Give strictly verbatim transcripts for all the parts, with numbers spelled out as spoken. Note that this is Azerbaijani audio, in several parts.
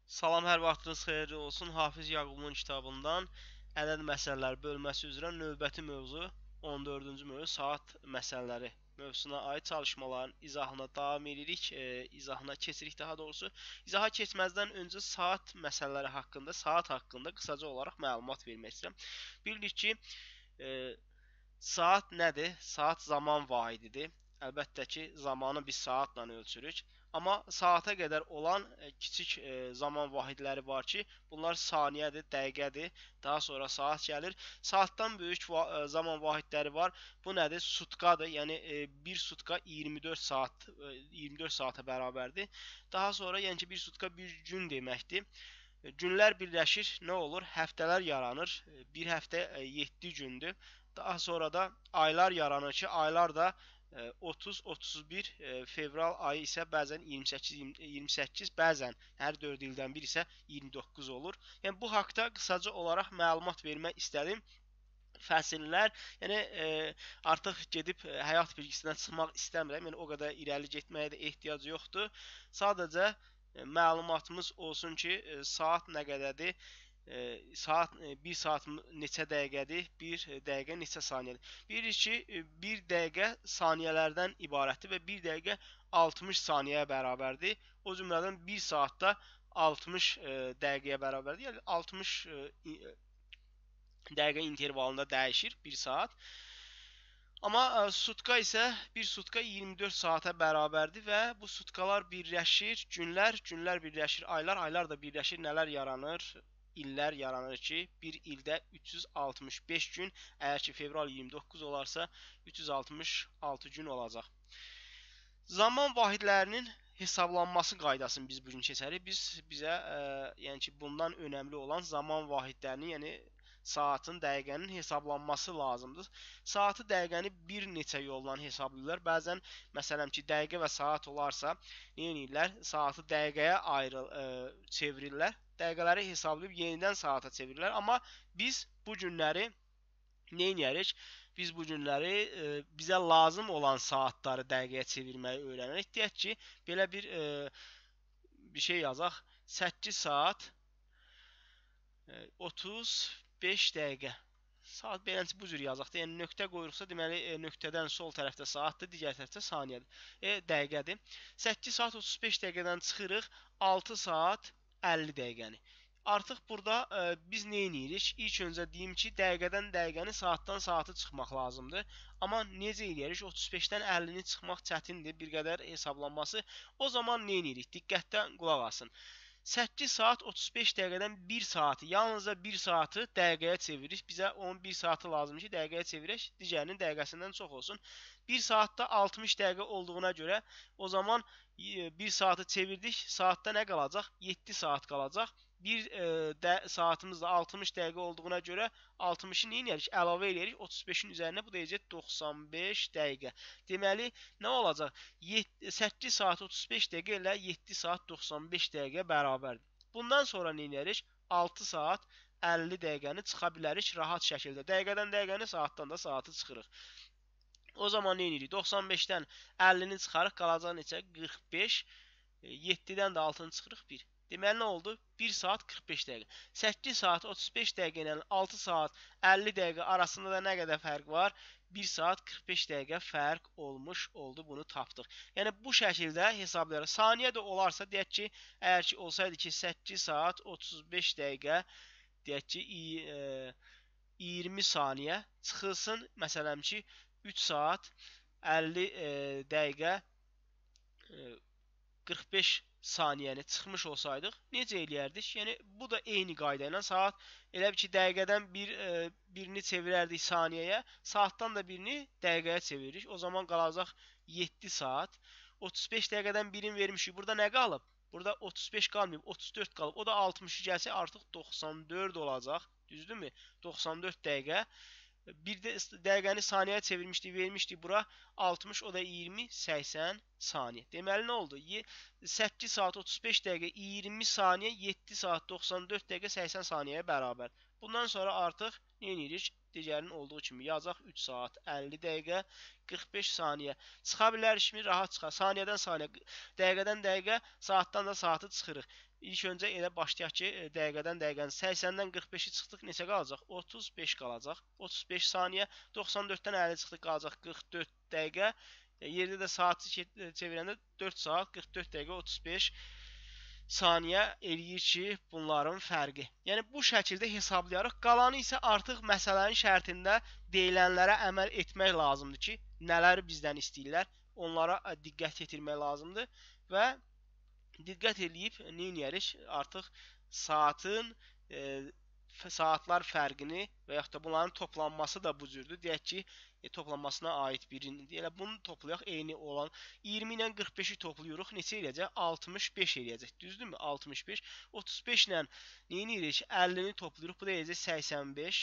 Salam, hər vaxtınız xeyirli olsun. Hafiz Yaqubun kitabından ədəd məsələləri bölməsi üzrə növbəti mövzu on dördüncü mövzu saat məsələləri mövzusuna aid çalışmaların izahına davam edirik. E, izahına keçirik daha doğrusu. İzaha keçməzdən öncə saat məsələləri haqqında, saat haqqında qısaca olaraq məlumat vermək istəyirəm. Bilirik ki, e, saat nədir? Saat zaman vahididir. Əlbəttə ki, zamanı biz saatla ölçürük. Amma saata qədər olan e, kiçik e, zaman vahidləri var ki, bunlar saniyədir, dəqiqədir. Daha sonra saat gəlir. Saatdan böyük va e, zaman vahidləri var. Bu nədir? Sutkadır. Yəni e, bir sutka iyirmi dörd saat e, iyirmi dörd saata bərabərdir. Daha sonra yəni ki, bir sutka bir gün deməkdir. E, Günlər birləşir, nə olur? Həftələr yaranır. E, Bir həftə e, yeddi gündür. Daha sonra da aylar yaranır ki, aylar da otuz otuz bir fevral ayı isə bəzən iyirmi səkkiz iyirmi səkkiz, bəzən hər dörd ildən bir isə iyirmi doqquz olur. Yəni bu haqqda qısaca olaraq məlumat vermək istədim. Fəsillər, yəni e, artıq gedib e, həyat bilgisindən çıxmaq istəmirəm. Yəni o qədər irəli getməyə də ehtiyac yoxdur. Sadəcə e, məlumatımız olsun ki, e, saat nə qədərdir? E, saat e, bir saat neçə dəqiqədir? bir dəqiqə neçə saniyədir? Bilirik ki, bir dəqiqə saniyələrdən ibarətdir və bir dəqiqə altmış saniyəyə bərabərdir. O cümlədən bir saatda altmış e, dəqiqəyə bərabərdir. Yəni altmış e, dəqiqə intervalında dəyişir bir saat. Amma ə, sutka isə bir sutka iyirmi dörd saata bərabərdir və bu sutkalar birləşir, günlər, günlər birləşir, aylar, aylar da birləşir. Nələr yaranır? İllər yaranır ki, bir ildə üç yüz altmış beş gün, əgər ki fevral iyirmi doqquz olarsa üç yüz altmış altı gün olacaq. Zaman vahidlərinin hesablanması qaydasını biz bugün keçərik. Biz bizə ə, yəni ki bundan önəmli olan zaman vahidlərinin, yəni saatın, dəqiqənin hesablanması lazımdır. Saatı, dəqiqəni bir neçə yolla hesablayırlar. Bəzən məsələn ki, dəqiqə və saat olarsa, nə edirlər? Saatı dəqiqəyə ayrı ə, çevirirlər. Dəqiqələri hesablayıb yenidən saata çevirirlər. Amma biz bu günləri nə edirik? Biz bu günləri e, bizə lazım olan saatları dəqiqəyə çevirməyi öyrənirik. Deyək ki, belə bir e, bir şey yazaq. səkkiz saat e, otuz beş dəqiqə. Saat beləncə bu cür yazaq da. Yəni nöqtə qoyuruqsa, deməli e, nöqtədən sol tərəfdə saatdır, digər tərəfdə saniyədir. E, dəqiqədir. səkkiz saat otuz beş dəqiqədən çıxırıq altı saat əlli dəqiqəni. Artıq burada ə, biz nə edirik? İlk öncə deyim ki, dəqiqədən dəqiqəni, saatdan saatı çıxmaq lazımdır. Amma necə edirik? otuz beşdən əllini çıxmaq çətindir, bir qədər hesablanması. O zaman nə edirik? Diqqətlə qulaq asın. səkkiz saat otuz beş dəqiqədən bir saatı, yalnızca bir saatı dəqiqəyə çeviririk. Bizə on bir saatı lazımdır ki, dəqiqəyə çevirək. Digərinin dəqiqəsindən çox olsun. bir saatda altmış dəqiqə olduğuna görə o zaman bir saatı çevirdik. Saatda nə qalacaq? yeddi saat qalacaq. Bir e, də, saatimiz də altmış dəqiqə olduğuna görə altmışı nə edirik? Əlavə edirik otuz beşin üzərinə. Bu da deyəcək doxsan beş dəqiqə. Deməli, nə olacaq? səkkiz saat otuz beş dəqiqə ilə yeddi saat doxsan beş dəqiqə bərabərdir. Bundan sonra nə edirik? altı saat əlli dəqiqəni çıxa bilərik rahat şəkildə. Dəqiqədən dəqiqəni, saatdan da saatı çıxırıq. O zaman nə edirik? doxsan beşdən əllini çıxarıq, qalacaq neçə? qırx beş. yeddidən də altını çıxırıq bir. Deməli nə oldu? bir saat qırx beş dəqiqə. səkkiz saat otuz beş dəqiqə ilə altı saat əlli dəqiqə arasında da nə qədər fərq var? bir saat qırx beş dəqiqə fərq olmuş oldu. Bunu tapdıq. Yəni bu şəkildə hesablayarıq. Saniyə də olarsa, deyək ki, əgər ki olsaydı ki səkkiz saat otuz beş dəqiqə, deyək ki iyirmi saniyə çıxılsın. Məsələn ki, üç saat əlli e, dəqiqə e, qırx beş saniyəni çıxmış olsaydıq, necə eləyərdik? Yəni bu da eyni qayda ilə saat elə ki dəqiqədən bir e, birini çevirərdik saniyəyə, saatdan da birini dəqiqəyə çeviririk. O zaman qalacaq yeddi saat. otuz beş dəqiqədən birini vermişik. Burada nə qalıb? Burada otuz beş qalmayıb, otuz dörd qalıb. O da altmışı gəlsə artıq doxsan dörd olacaq. Düzdürmü? doxsan dörd dəqiqə. Bir də dəqiqəni saniyəyə çevirmişdik, vermişdik bura altmış, o da iyirmi, səksən saniyə. Deməli nə oldu? səkkiz saat otuz beş dəqiqə, iyirmi saniyə, yeddi saat doxsan dörd dəqiqə, səksən saniyəyə bərabər. Bundan sonra artıq nə edirik? Digərinin olduğu kimi yazacaq üç saat əlli dəqiqə, qırx beş saniyə. Çıxa bilərikmi? Rahat çıxar. Saniyədən saniyə, dəqiqədən dəqiqə, saatdan da saatı çıxırıq. İlk öncə elə başlayaq ki, e, dəqiqədən dəqiqənin səksəndən qırx beşi çıxdıq, neçə qalacaq? otuz beş qalacaq. otuz beş saniyə. doxsan dörddən əlli çıxdıq, qalacaq qırx dörd dəqiqə. E, yerdə də saatı çevirəndə dörd saat qırx dörd dəqiqə otuz beş saniyə eləyir ki, bunların fərqi. Yəni bu şəkildə hesablayarıq. Qalanı isə artıq məsələnin şərtində deyilənlərə əməl etmək lazımdır ki, nələri bizdən istəyirlər, onlara diqqət yetirmək lazımdır və diqqət eləyib nə edərik? Artıq saatın e, saatlar fərqini və yaxud da bunların toplanması da bu cürdür. Deyək ki, e, toplanmasına aid birini. Elə bunu toplayaq, eyni olan iyirmi ilə qırx beşi toplayırıq. Neçə eləyəcək? altmış beş eləyəcək. Düzdürmü? altmış beş. otuz beş ilə nə edirik? əllini toplayırıq. Bu da eləyəcək səksən beş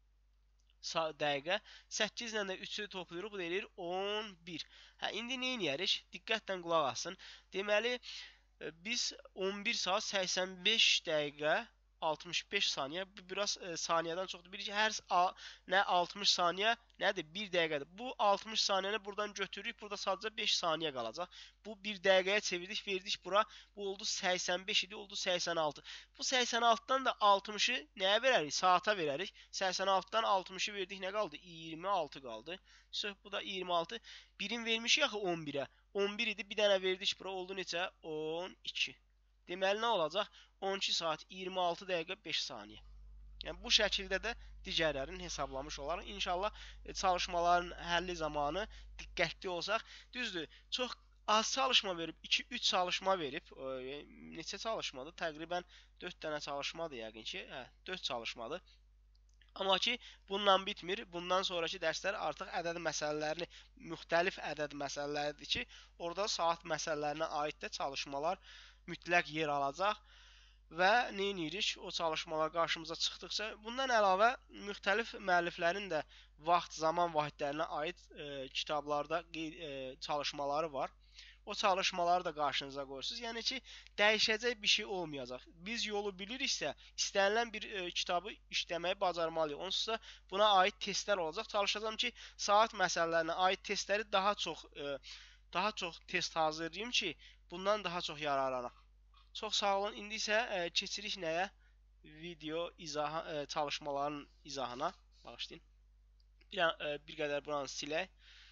dəqiqə. səkkiz ilə də üçü toplayırıq. Bu da eləyir on bir. Hə, indi nə edirik? Diqqətlə qulaq asın. Deməli, biz on bir saat səksən beş dəqiqə altmış beş saniyə, bu biraz e, saniyədən çoxdur. Bir hər nə altmış saniyə, nədir? bir dəqiqədir. Bu altmış saniyəni buradan götürürük. Burada sadəcə beş saniyə qalacaq. Bu bir dəqiqəyə çevirdik, verdik bura. Bu oldu səksən beş idi, oldu səksən altı. Bu səksən altıdan da altmışı nəyə verərik? Saata verərik. səksən altıdan altmışı verdik, nə qaldı? iyirmi altı qaldı. Söh, bu da iyirmi altı. Birin vermişik axı on birə. on bir idi, bir dənə verdik bura, oldu neçə? on iki. Deməli, nə olacaq? on iki saat iyirmi altı dəqiqə beş saniyə. Yəni, bu şəkildə də digərlərini hesablamış olaraq. İnşallah çalışmaların həlli zamanı diqqətli olsaq. Düzdür, çox az çalışma verib, iki üç çalışma verib. E, neçə çalışmadır? Təqribən dörd dənə çalışmadır yəqin ki. Hə, dörd çalışmadır. Amma ki, bununla bitmir. Bundan sonraki dərslər artıq ədəd məsələlərini, müxtəlif ədəd məsələləridir ki, orada saat məsələlərinə aid də çalışmalar mütləq yer alacaq. Və nə edirik? O çalışmalar qarşımıza çıxdıqca, bundan əlavə müxtəlif müəlliflərin də vaxt, zaman vahidlərinə aid e, kitablarda e, çalışmaları var. O çalışmaları da qarşınıza qoyursunuz. Yəni ki, dəyişəcək bir şey olmayacaq. Biz yolu biliriksə, istənilən bir e, kitabı işləməyi bacarmalıyıq. Onsuz da buna aid testlər olacaq. Çalışacağam ki, saat məsələlərinə aid testləri daha çox e, daha çox test hazırlayım ki, bundan daha çox yararlanaq. Çox sağ olun. İndi isə e, keçirik nəyə? Video izah e, çalışmaların izahına. Bağışlayın. Bir, e, bir qədər buranı silək.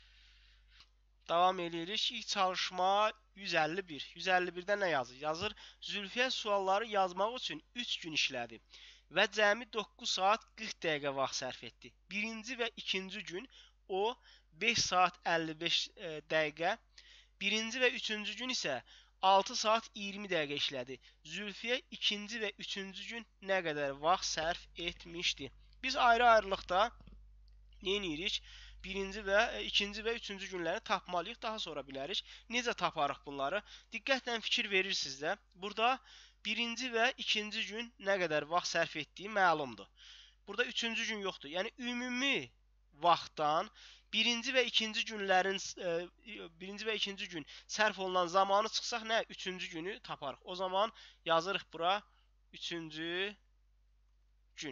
Davam edirik. İlk çalışma yüz əlli bir. yüz əlli birdə nə yazır? Yazır, Zülfiyə sualları yazmaq üçün üç gün işlədi və cəmi doqquz saat qırx dəqiqə vaxt sərf etdi. Birinci və ikinci gün o beş saat əlli beş e, dəqiqə, birinci və üçüncü gün isə altı saat iyirmi dəqiqə işlədi. Zülfiyə ikinci və üçüncü gün nə qədər vaxt sərf etmişdi? Biz ayrı-ayrılıqda nə edirik? Birinci və ikinci və üçüncü günləri tapmalıyıq, daha sonra bilərik. Necə taparıq bunları? Diqqətlə fikir verirsiniz də. Burada birinci və ikinci gün nə qədər vaxt sərf etdiyi məlumdur. Burada üçüncü gün yoxdur. Yəni ümumi vaxtdan birinci və ikinci günlərin e, birinci və ikinci gün sərf olunan zamanı çıxsaq nə? Üçüncü günü taparıq. O zaman yazırıq bura üçüncü gün.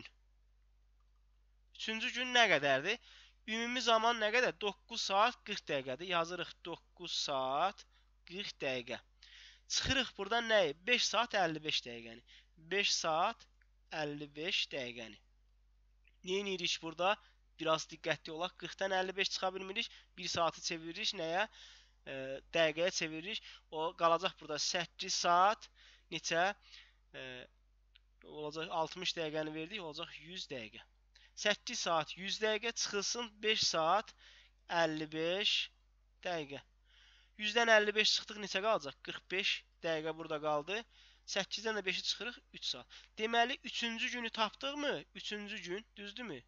Üçüncü gün nə qədərdir? Ümumi zaman nə qədər? doqquz saat qırx dəqiqədir. Yazırıq doqquz saat qırx dəqiqə. Çıxırıq buradan nəyi? beş saat əlli beş dəqiqəni. beş saat əlli beş dəqiqəni. Nə edirik burada? Biraz diqqətli olaq. qırxdan əlli beş çıxa bilmirik. bir saatı çeviririk nəyə? E, dəqiqəyə çeviririk. O qalacaq burada səkkiz saat neçə? E, olacaq altmış dəqiqəni verdik. Olacaq yüz dəqiqə. səkkiz saat yüz dəqiqə çıxılsın beş saat əlli beş dəqiqə. yüzdən əlli beş çıxdıq neçə qalacaq? qırx beş dəqiqə burada qaldı. səkkizdən də beşi çıxırıq üç saat. Deməli üçüncü günü tapdıqmı? üçüncü gün düzdürmü?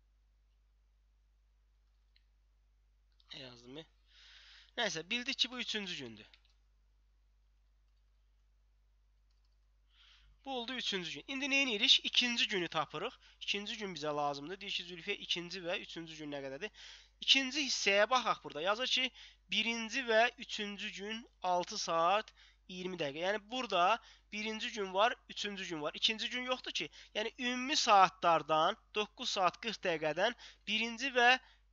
Nə yazdım? Nəysə, bildik ki bu üçüncü gündür. Bu oldu üçüncü gün. İndi nə edirik? İkinci günü tapırıq. İkinci gün bizə lazımdır. Deyir ki, Zülfiyə ikinci və üçüncü gün nə qədərdir? İkinci hissəyə baxaq burada. Yazır ki, birinci və üçüncü gün altı saat iyirmi dəqiqə. Yəni burada birinci gün var, üçüncü gün var. İkinci gün yoxdur ki. Yəni ümumi saatlardan doqquz saat qırx dəqiqədən birinci və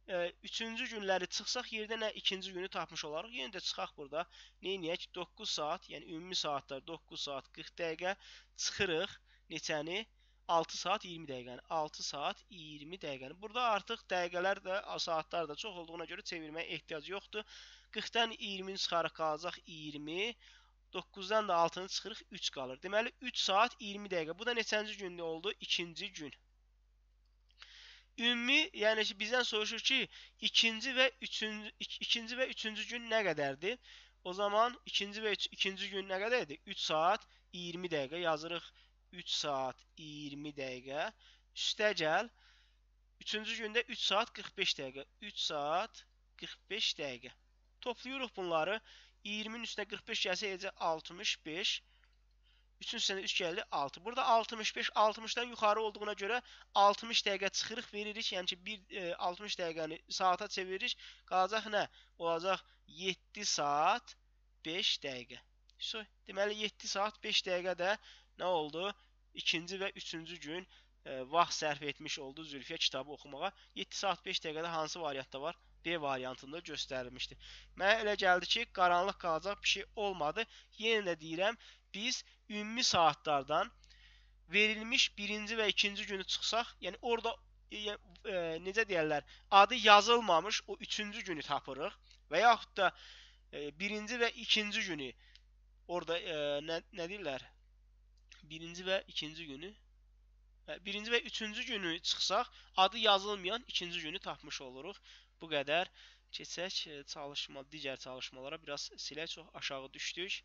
e, üçüncü günləri çıxsaq yerdə nə ikinci günü tapmış olarıq. Yenə də çıxaq burada. Neyniyək? doqquz saat, yəni ümumi saatlar doqquz saat qırx dəqiqə çıxırıq. Neçəni? altı saat iyirmi dəqiqəni. altı saat iyirmi dəqiqəni. Burada artıq dəqiqələr də, saatlar da çox olduğuna görə çevirməyə ehtiyac yoxdur. qırxdan iyirmini çıxarıq, qalacaq iyirmi. doqquzdan da altını çıxırıq, üç qalır. Deməli üç saat iyirmi dəqiqə. Bu da neçənci gündə oldu? İkinci gün. Ümumi, yəni ki, bizdən soruşur ki, ikinci və üçüncü, ikinci və üçüncü gün nə qədərdir? O zaman ikinci və üç, ikinci gün nə qədərdir? üç saat iyirmi dəqiqə yazırıq. üç saat iyirmi dəqiqə. Üstə gəl. üçüncü gündə üç saat qırx beş dəqiqə. üç saat qırx beş dəqiqə. Toplayırıq bunları. iyirminin üstünə qırx beş gəlsə eləcə altmış beş. üçün üstünə üç gəldi altı. Burada altmış beş altmışdan yuxarı olduğuna görə altmış dəqiqə çıxırıq, veririk. Yəni ki, bir e, altmış dəqiqəni saata çeviririk. Qalacaq nə? Olacaq yeddi saat beş dəqiqə. So, deməli yeddi saat beş dəqiqə də nə oldu? İkinci və üçüncü gün e, vaxt sərf etmiş oldu Zülfiyə kitabı oxumağa. yeddi saat beş dəqiqədə hansı variantda var? B variantında göstərilmişdir. Mənə elə gəldi ki, qaranlıq qalacaq bir şey olmadı. Yenə də deyirəm, biz ümumi saatlardan verilmiş birinci və ikinci günü çıxsaq, yəni orada e, e, necə deyərlər, adı yazılmamış o üçüncü günü tapırıq və yaxud da e, birinci və ikinci günü orada e, nə, nə deyirlər? Birinci və ikinci günü birinci və üçüncü günü çıxsaq, adı yazılmayan ikinci günü tapmış oluruq. Bu qədər. Keçək çalışma, digər çalışmalara biraz silək, çox aşağı düşdük.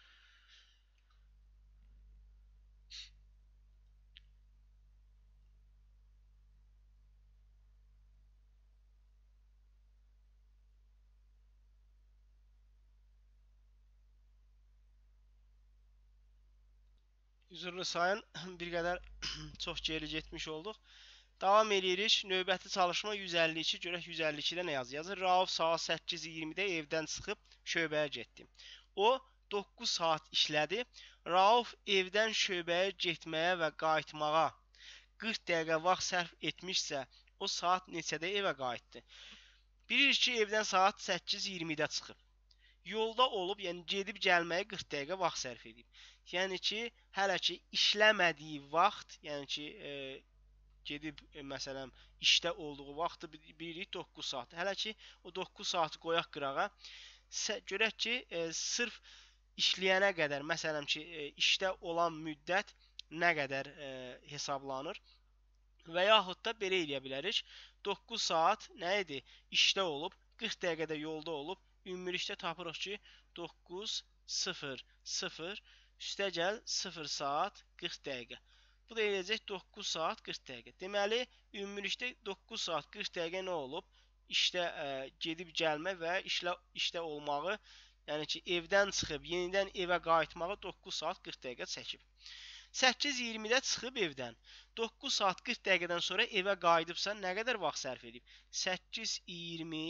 Üzrlü sayın, bir qədər çox geri getmiş olduq. Davam edirik. Növbəti çalışma yüz əlli iki. Görək yüz əlli ikidə nə yazır? Yazır. Rauf saat səkkiz iyirmidə evdən çıxıb şöbəyə getdi. O doqquz saat işlədi. Rauf evdən şöbəyə getməyə və qayıtmağa qırx dəqiqə vaxt sərf etmişsə, o saat neçədə evə qayıtdı? Bilirik ki, evdən saat səkkiz iyirmidə çıxıb. Yolda olub, yəni gedib gəlməyə qırx dəqiqə vaxt sərf edib. Yəni ki, hələ ki işləmədiyi vaxt, yəni ki, e, gedib e, məsələn işdə olduğu vaxtı bilirik doqquz saat. Hələ ki o doqquz saatı qoyaq qırağa. Görək ki, e, sırf işləyənə qədər, məsələn ki, e, işdə olan müddət nə qədər e, hesablanır? Və yaxud da belə eləyə bilərik. doqquz saat nə idi? İşdə olub, qırx dəqiqədə yolda olub. Ümumilikdə tapırıq ki, doqquz sıfır sıfır üstə gəl sıfır saat qırx dəqiqə. Bu da eləyəcək doqquz saat qırx dəqiqə. Deməli, ümumilikdə doqquz saat qırx dəqiqə nə olub? İşdə ə, gedib gəlmə və işlə, işdə olmağı, yəni ki, evdən çıxıb yenidən evə qayıtmağı doqquz saat qırx dəqiqə çəkib. səkkiz iyirmidə çıxıb evdən. doqquz saat qırx dəqiqədən sonra evə qayıdıbsa nə qədər vaxt sərf edib? səkkiz iyirmi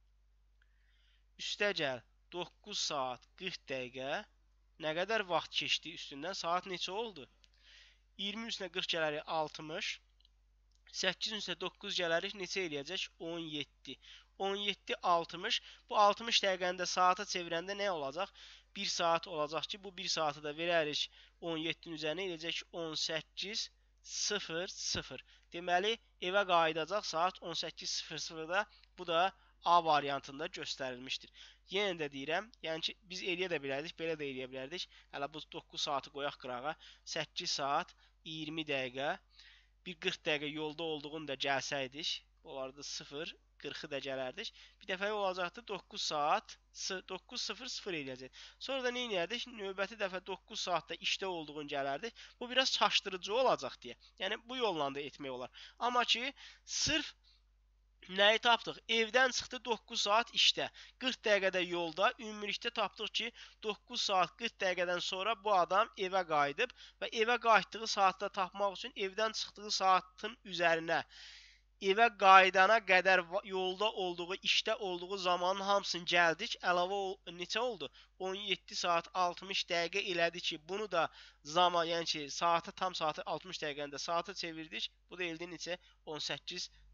üstə gəl doqquz saat qırx dəqiqə. Nə qədər vaxt keçdi üstündən? Saat neçə oldu? iyirmi üstünə qırx gələrik altmış. səkkiz üstünə doqquz gələrik neçə eləyəcək? on yeddi. on yeddi altmış. Bu altmış dəqiqəni də saata çevirəndə nə olacaq? bir saat olacaq ki, bu bir saatı da verərik on yeddinin üzərinə eləyəcək on səkkiz sıfır sıfır. Deməli, evə qayıdacaq saat on səkkiz sıfır sıfırda. Bu da A variantında göstərilmişdir. Yenə də deyirəm, yəni ki, biz eləyə də bilərdik, belə də eləyə bilərdik. Hələ bu doqquz saatı qoyaq qırağa. səkkiz saat iyirmi dəqiqə, bir qırx dəqiqə yolda olduğunu da gəlsəydik, onlarda sıfır, qırxı da gələrdik. Bir dəfə olacaqdı doqquz saat, doqquz sıfır sıfır eləyəcək. Sonra da nə edərdik? Növbəti dəfə doqquz saatda işdə olduğunu gələrdik. Bu biraz çaşdırıcı olacaq deyə. Yəni, bu yolla da etmək olar. Amma ki, sırf nəyi tapdıq? Evdən çıxdı doqquz saat işdə. qırx dəqiqədə yolda. Ümumilikdə tapdıq ki, doqquz saat qırx dəqiqədən sonra bu adam evə qayıdıb və evə qayıtdığı saatda tapmaq üçün evdən çıxdığı saatın üzərinə evə qayıdana qədər yolda olduğu, işdə olduğu zamanın hamısını gəldik. Əlavə neçə oldu? on yeddi saat altmış dəqiqə elədi ki, bunu da zaman, yəni ki, saata tam saatı altmış dəqiqəni də saata çevirdik. Bu da eldi neçə? on səkkiz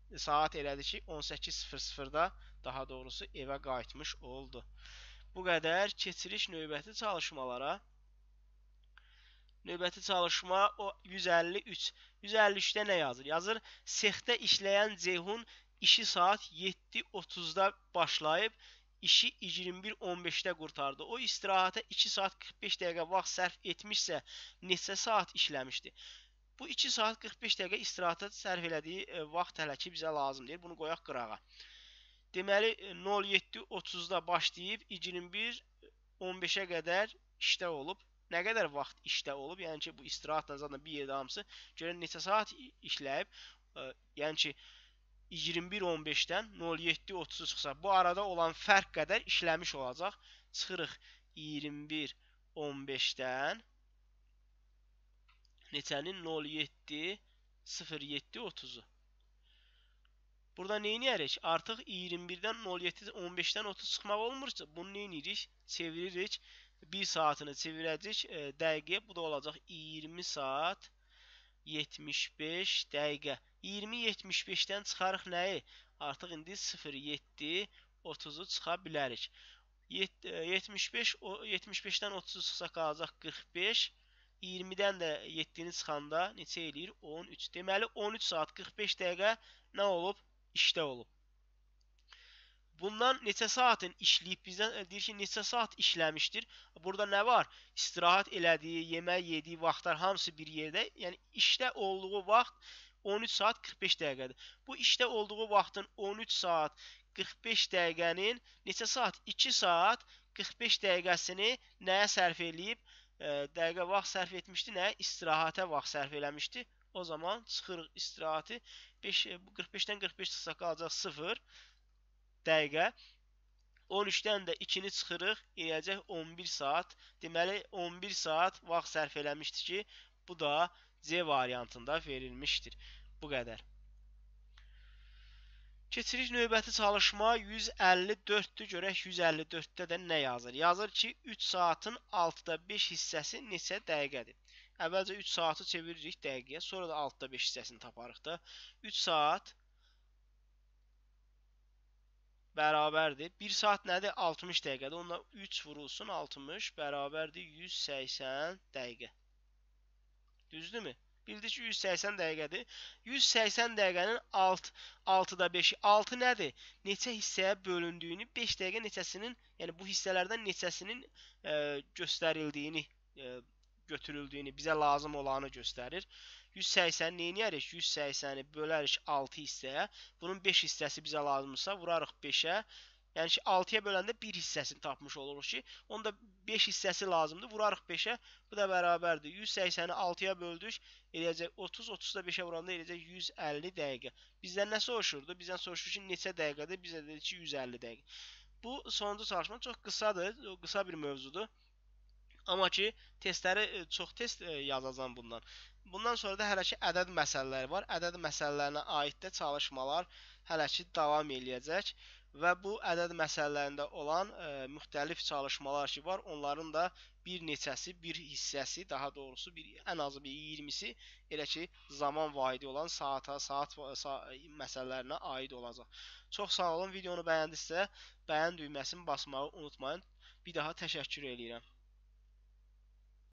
saat elədi ki, on səkkiz sıfır sıfırda daha doğrusu evə qayıtmış oldu. Bu qədər. Keçiriş növbəti çalışmalara. Növbəti çalışma o yüz əlli üç. yüz əlli üçdə nə yazır? Yazır, sexdə işləyən Ceyhun işi saat yeddi otuzda başlayıb, işi iyirmi bir on beşdə qurtardı. O istirahətə iki saat qırx beş dəqiqə vaxt sərf etmişsə, neçə saat işləmişdi? Bu iki saat qırx beş dəqiqə istirahətə sərf elədiyi vaxt hələ ki bizə lazımdır. Bunu qoyaq qırağa. Deməli, nol yeddi otuzda başlayıb iyirmi bir on beşə qədər işdə olub. Nə qədər vaxt işdə olub? Yəni ki, bu istirahətlə zaten bir yerdə hamısı. Görən neçə saat işləyib? Yəni ki, iyirmi bir on beşdən nol yeddi otuzu çıxsa, bu arada olan fərq qədər işləmiş olacaq. Çıxırıq iyirmi bir on beşdən neçənin? nol yeddi sıfır yeddi otuzu. Burada nə edirik? Artıq iyirmi birdən nol yeddi on beşdən otuz çıxmaq olmursa, bunu nə edirik? Çeviririk. bir saatını çevirəcək e, dəqiqəyə. Bu da olacaq iyirmi saat yetmiş beş dəqiqə. iyirmi yetmiş beşdən çıxarıq nəyi? Artıq indi sıfır yeddi otuzu çıxa bilərik. yetmiş beş yetmiş beşdən otuzu çıxsa qalacaq qırx beş. iyirmidən də yeddini çıxanda neçə eləyir? on üç. Deməli on üç saat qırx beş dəqiqə nə olub? İşdə olub. Bundan neçə saatın işləyib bizdən deyir ki, neçə saat işləmişdir. Burada nə var? İstirahət elədiyi, yemək yediyi vaxtlar hamısı bir yerdə. Yəni işdə olduğu vaxt on üç saat qırx beş dəqiqədir. Bu işdə olduğu vaxtın on üç saat qırx beş dəqiqənin neçə saat? iki saat qırx beş dəqiqəsini nəyə sərf eləyib? E, dəqiqə vaxt sərf etmişdi, nəyə? İstirahətə vaxt sərf eləmişdi. O zaman çıxırıq istirahəti. qırx beşdən qırx beş çıxsa qalacaq sıfır dəqiqə. on üçdən də ikini çıxırıq, eləyəcək on bir saat. Deməli on bir saat vaxt sərf eləmişdi ki, bu da C variantında verilmişdir. Bu qədər. Keçirik növbəti çalışma yüz əlli dörddür. Görək yüz əlli dörddə də nə yazır? Yazır ki, üç saatın altıda beş hissəsi neçə dəqiqədir? Əvvəlcə üç saatı çeviririk dəqiqəyə, sonra da altıda beş hissəsini taparıq da. üç saat bərabərdir. bir saat nədir? altmış dəqiqədir. Onunla üç vurulsun altmış bərabərdir yüz səksən dəqiqə. Düzdürmü? Bildik ki, yüz səksən dəqiqədir. yüz səksən dəqiqənin altıda beşi. altı nədir? Neçə hissəyə bölündüyünü, beş dəqiqə neçəsinin, yəni bu hissələrdən neçəsinin e, göstərildiyini e, götürüldüyünü, bizə lazım olanı göstərir. yüz səksəni nə edirik? yüz səksəni bölərik altı hissəyə. Bunun beş hissəsi bizə lazımsa vurarıq beşə. Yəni ki, altıya böləndə bir hissəsini tapmış oluruq ki, onda beş hissəsi lazımdır. Vurarıq beşə. Bu da bərabərdir. yüz səksəni altıya böldük. Eləyəcək otuz. otuzda beşə vuranda eləyəcək yüz əlli dəqiqə. Bizdən nə soruşurdu? Bizdən soruşur ki, neçə dəqiqədir? Bizə dedi ki, yüz əlli dəqiqə. Bu sonuncu çalışma çox qısadır. Qısa bir mövzudur. Amma ki, testləri çox test yazacağam bundan. Bundan sonra da hələ ki, ədəd məsələləri var. Ədəd məsələlərinə aid də çalışmalar hələ ki, davam eləyəcək. Və bu ədəd məsələlərində olan e, müxtəlif çalışmalar ki var, onların da bir neçəsi, bir hissəsi, daha doğrusu bir, ən azı bir iyirmisi elə ki, zaman vahidi olan saata, saat, saat məsələlərinə aid olacaq. Çox sağ olun. Videonu bəyəndisə, bəyən düyməsini basmağı unutmayın. Bir daha təşəkkür edirəm.